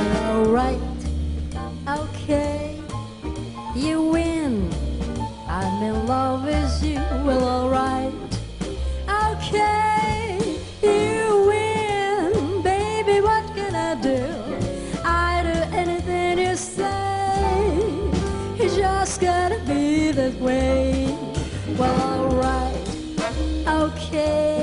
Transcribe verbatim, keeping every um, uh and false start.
Well, alright, okay, you win. I'm in love with you. Well, alright, okay, you win. Baby, what can I do? I do anything you say. You just gotta be that way. Well, alright, okay.